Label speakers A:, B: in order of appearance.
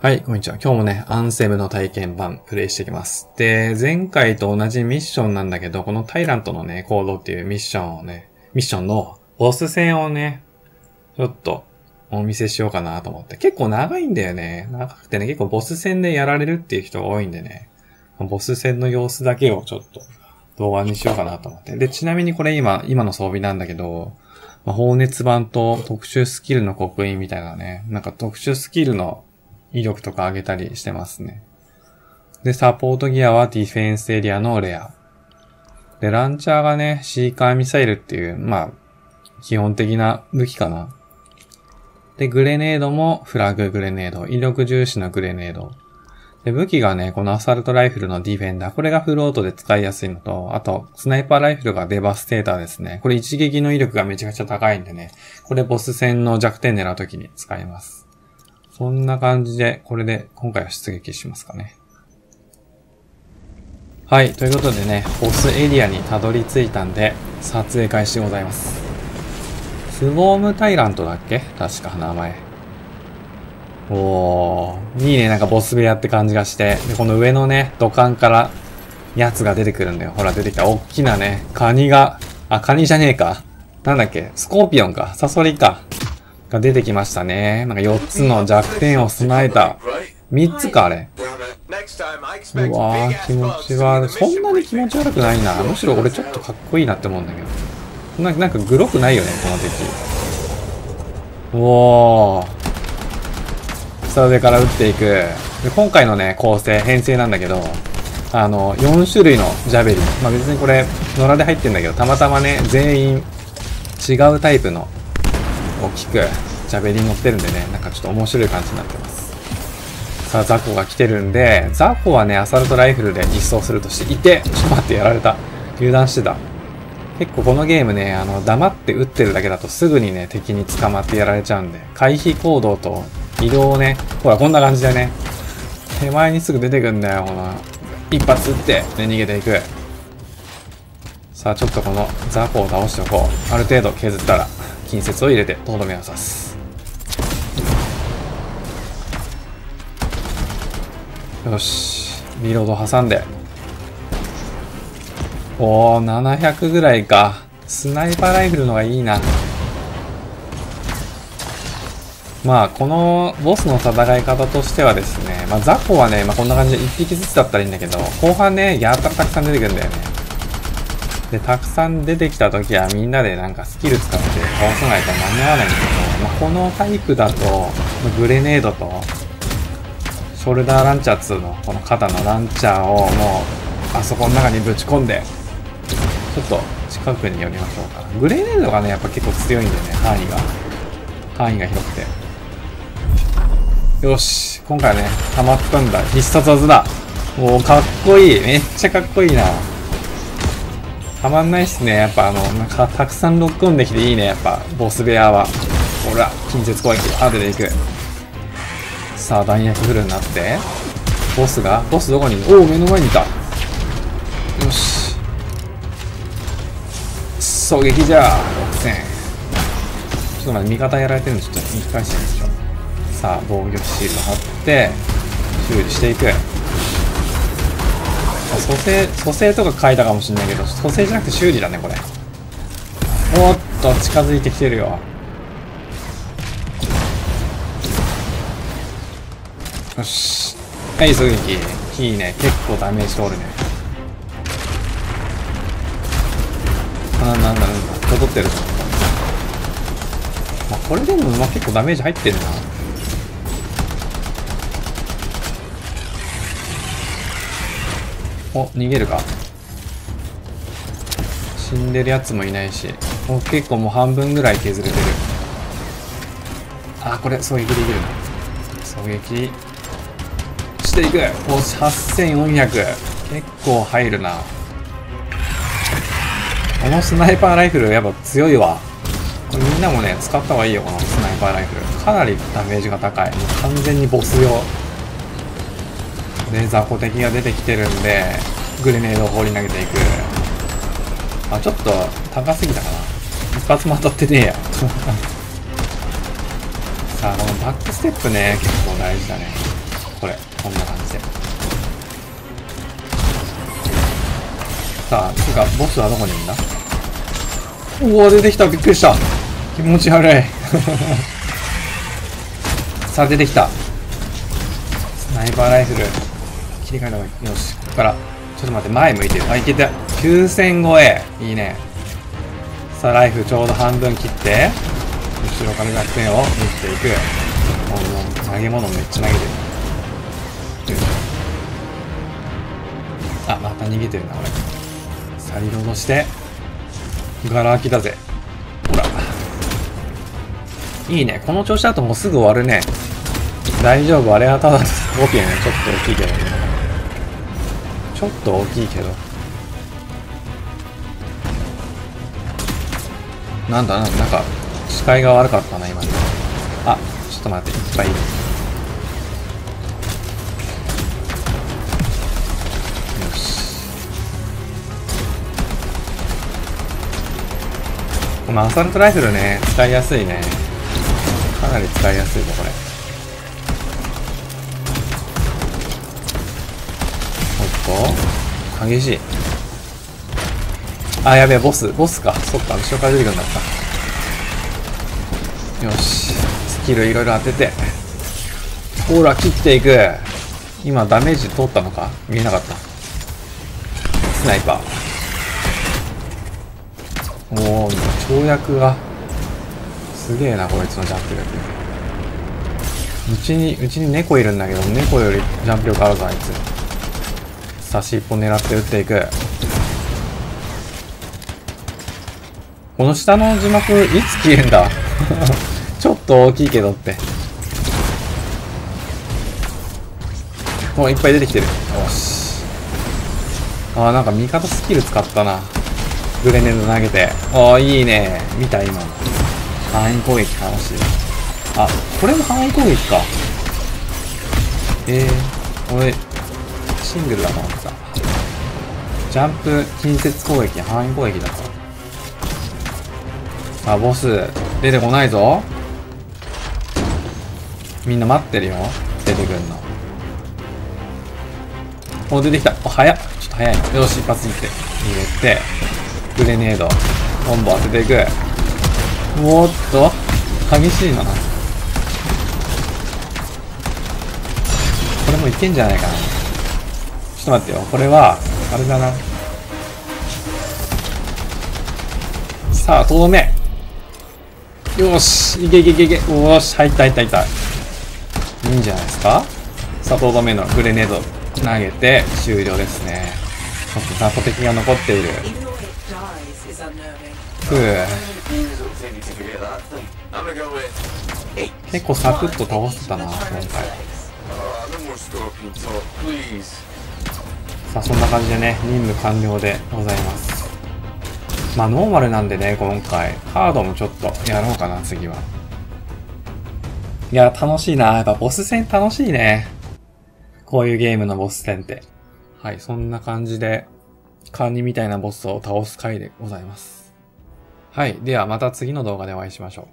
A: はい、こんにちは。今日もね、アンセムの体験版プレイしていきます。で、前回と同じミッションなんだけど、このタイラントのね、コードっていうミッションのボス戦をね、ちょっとお見せしようかなと思って。結構長いんだよね。長くてね、結構ボス戦でやられるっていう人が多いんでね、ボス戦の様子だけをちょっと動画にしようかなと思って。で、ちなみにこれ今の装備なんだけど、放熱板と特殊スキルの刻印みたいなね、なんか特殊スキルの威力とか上げたりしてますね。で、サポートギアはディフェンスエリアのレア。で、ランチャーがね、シーカーミサイルっていう、基本的な武器かな。で、グレネードもフラググレネード、威力重視のグレネード。で、武器がね、このアサルトライフルのディフェンダー。これがフルオートで使いやすいのと、あと、スナイパーライフルがデバステーターですね。これ一撃の威力がめちゃくちゃ高いんでね、これボス戦の弱点狙うときに使います。そんな感じで、これで今回は出撃しますかね。はい、ということでね、ボスエリアにたどり着いたんで、撮影開始でございます。スウォームタイラントだっけ？確か名前。おー、いいね、なんかボス部屋って感じがして。で、この上のね、土管からやつが出てくるんだよ。ほら、出てきた。おっきなね、カニじゃねえか。なんだっけ、スコーピオンか。サソリか。が出てきましたね。なんか4つの弱点を備えた。3つか、あれ。うわー、気持ち悪い。そんなに気持ち悪くないな。むしろ俺ちょっとかっこいいなって思うんだけど。なんかグロくないよね、この敵。おー。下上から撃っていく。で、今回のね、編成なんだけど、4種類のジャベリン。別にこれ、野良で入ってんだけど、たまたまね、全員違うタイプの大きくジャベリン乗ってるんでね、なんかちょっと面白い感じになってます。さあ、ザコが来てるんで、ザコはね、アサルトライフルで実装するとして、ちょっと待って、やられた。油断してた。結構このゲームね、黙って撃ってるだけだとすぐにね、敵に捕まってやられちゃうんで、回避行動と移動をね、ほら、こんな感じでね、手前にすぐ出てくんだよ、ほら。一発撃って、ね、逃げていく。さあ、ちょっとこのザコを倒しておこう。ある程度削ったら、近接を入れてとどめを刺す。よし、リロード挟んで。おー、700ぐらいか。スナイパーライフルのがいいな。このボスの戦い方としてはですね、ザコはね、こんな感じで1匹ずつだったらいいんだけど、後半ね、やったらたくさん出てくるんだよね。で、たくさん出てきた時はみんなでなんかスキル使って倒さないと間に合わないんだけど、このタイプだと、グレネードと、ショルダーランチャー2のこの肩のランチャーをもう、あそこの中にぶち込んで、ちょっと近くに寄りましょうか。グレネードがね、やっぱ結構強いんでね、範囲が広くて。よし、今回はね、溜まったんだ。必殺技だ。もうかっこいい。めっちゃかっこいいな。たまんないっすね。やっぱなんかたくさんロックオンできていいね。やっぱ、ボス部屋は。ほら、近接攻撃、当てていく。さあ、弾薬フルになって。ボスどこにいる？おお、目の前にいた。よし。狙撃じゃあ、6000。ちょっと待って、味方やられてるんで、ちょっと引き返してみましょう。さあ、防御シールド貼って、修理していく。蘇生とか書いたかもしれないけど、蘇生じゃなくて修理だね、これ。おっと、近づいてきてるよ。よし。はい、狙撃。いいね。結構ダメージ通るね。なんだ。戻ってるぞ。これでも、結構ダメージ入ってるな。お、逃げるか。死んでるやつもいないし。結構もう半分ぐらい削れてる。これ、狙撃できるな。狙撃していく。お、8400。結構入るな。このスナイパーライフルやっぱ強いわ。これみんなもね、使った方がいいよ、このスナイパーライフル。かなりダメージが高い。もう完全にボス用。で、雑魚敵が出てきてるんで、グレネードを放り投げていく。ちょっと高すぎたかな。一発も当たってねえや。さあ、このバックステップね、結構大事だね。 これ、こんな感じで。さあ、つうか、ボスはどこにいるんだ？おお、出てきた。びっくりした。気持ち悪い。さあ、出てきた。スナイパーライフル。切り替えた方がいい。よし、ここから。ちょっと待って、前向いてる。あ、いけた。9000超え。いいね。さあ、ライフちょうど半分切って、後ろから弱点を打っていく。もう投げ物めっちゃ投げてる。あ、また逃げてるな、これ。さあ、リロードして、ガラ空きだぜ。ほら。いいね。この調子だともうすぐ終わるね。大丈夫。あれはただのスコーピオンね。ちょっと大きいけど。ちょっと大きいけど。なんだ、なんか、視界が悪かったな、今ね。あ、ちょっと待って、いっぱいいる。よし。このアサルトライフルね、使いやすいね。かなり使いやすいぞ、これ。おっと、激しい。あ、やべえ、ボスか。そっか、後ろから出てくるんだった。よし。スキルいろいろ当てて。ほら、切っていく。今、ダメージ通ったのか見えなかった。スナイパー。おー、跳躍が。すげえな、こいつのジャンプ力。うちに猫いるんだけど、猫よりジャンプ力あるぞ、あいつ。差し一本狙って撃っていく。この下の字幕、いつ消えんだちょっと大きいけどって。もういっぱい出てきてる。よし。あー、なんか味方スキル使ったな。グレネード投げて。あー、いいね。見た今の。範囲攻撃楽しい。あ、これも範囲攻撃か。俺、シングルだと思ってた。ジャンプ、近接攻撃、範囲攻撃だった。あ、ボス、出てこないぞ。みんな待ってるよ。出てくんの。お、出てきた。お、早っ。ちょっと早いな。よし、一発いって。入れて、グレネード、ボンボ当てていく。おーっと、激しいな。これもいけんじゃないかな。ちょっと待ってよ。これは、あれだな。さあ、とどめ。よし、いけいけいけいけ。おーし、入った。いいんじゃないですか。さあ、とどめのグレネード投げて終了ですね。ちょっと雑魚敵が残っている。結構サクッと倒せたな、今回。さあ、そんな感じでね、任務完了でございます。まあ、ノーマルなんでね、今回。ハードもちょっとやろうかな、次は。いや、楽しいな。やっぱボス戦楽しいね。こういうゲームのボス戦って。はい、そんな感じで、カニみたいなボスを倒す回でございます。はい、ではまた次の動画でお会いしましょう。